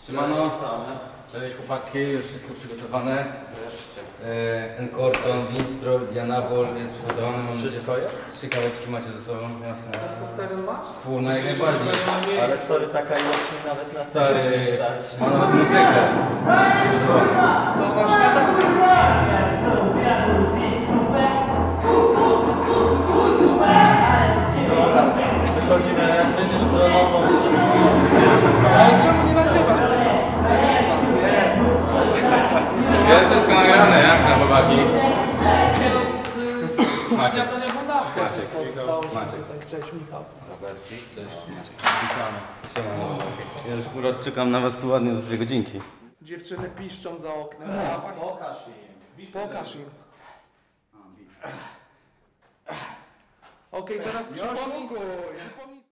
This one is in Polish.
Siemano, cześć chłopaki, już wszystko przygotowane. Encorton, Winstrol, Dianabol jest przygotowany. Wszystko jest? 3 kaweczki macie ze sobą, jasne. Testosteron masz? Kurna, jak najbardziej. Ale sorry, taka ilość mi nawet na Stary, nie starczy. ma nawet muzykę przygotowaną. To na śniadanie. Dobra, wychodzimy, jak będziesz trollował. Ale czemu nie nagrywasz? Nagrywam, jest. Jest wszystko nagrane, jak na chłopaki? Nie no, Maciek. ja to nie wądawka. Maciek. Cześć Michał. Cześć, witamy. Siemano. Ja już akurat czekam na was tu ładnie za 2 godzinki. Dziewczyny piszczą za oknem. Dawaj. Pokaż im. Pokaż im. Okej, teraz przypomnij.